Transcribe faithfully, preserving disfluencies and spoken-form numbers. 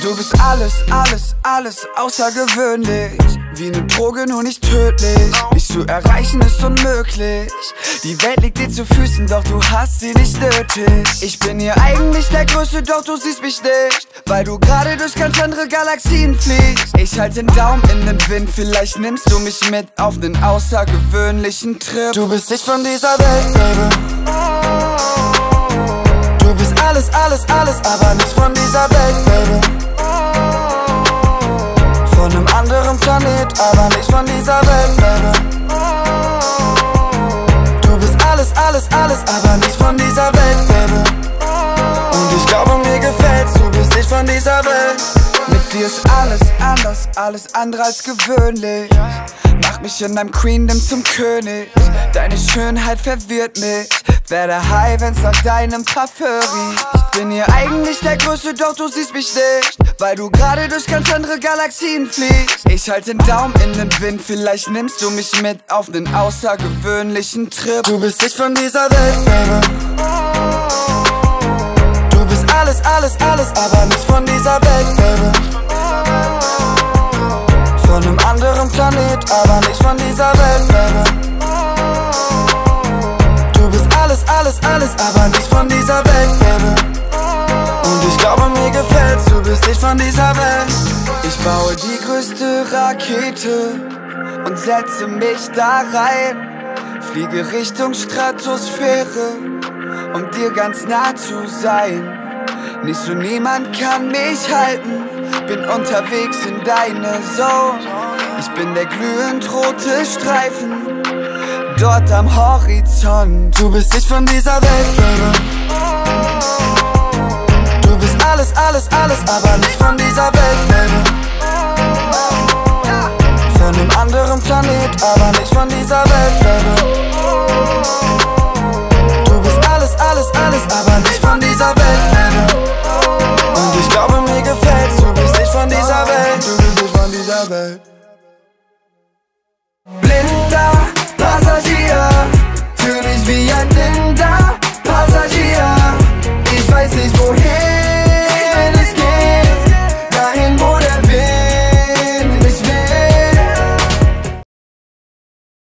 Du bist alles, alles, alles außergewöhnlich. Wie ne Droge, nur nicht tödlich. Dich zu erreichen ist unmöglich. Die Welt liegt dir zu Füßen, doch du hast sie nicht nötig. Ich bin hier eigentlich der Größte, doch du siehst mich nicht, weil du gerade durch ganz andere Galaxien fliegst. Ich halt den Daumen in den Wind, vielleicht nimmst du mich mit auf nen außergewöhnlichen Trip. Du bist nicht von dieser Welt, Baby. Du bist alles, alles, alles, aber nicht von dieser Welt, Baby. Von einem anderen Planet, aber nicht von dieser Welt, Baby. Du bist alles, alles, alles, aber nicht von dieser Welt, Baby. Und ich glaube, mir gefällt's, du bist nicht von dieser Welt. Mit dir ist alles anders, alles andere als gewöhnlich. Mach mich in deinem Queendom zum König. Deine Schönheit verwirrt mich. Werde high, wenn's nach deinem Parfüm riecht. Ich bin hier eigentlich der Größte, doch du siehst mich nicht, weil du gerade durch ganz andere Galaxien fliegst. Ich halt den Daumen in den Wind, vielleicht nimmst du mich mit auf nen außergewöhnlichen Trip. Du bist nicht von dieser Welt, Baby. Du bist alles, alles, alles, aber nicht von dieser Welt, Baby. Von einem anderen Planet, aber nicht von dieser Welt, Baby. Du bist alles, alles, alles, aber nicht von dieser Welt, Baby. Und ich glaube, mir gefällt's, du bist nicht von dieser Welt. Ich baue die größte Rakete und setze mich da rein. Fliege Richtung Stratosphäre, um dir ganz nah zu sein. Nicht so niemand kann mich halten, bin unterwegs in deine Zone. Ich bin der glühend rote Streifen dort am Horizont. Du bist nicht von dieser Welt, Baby. Du bist alles, alles, alles, aber nicht von dieser Welt, Baby. Von einem anderen Planet, aber nicht von dieser Welt, Baby.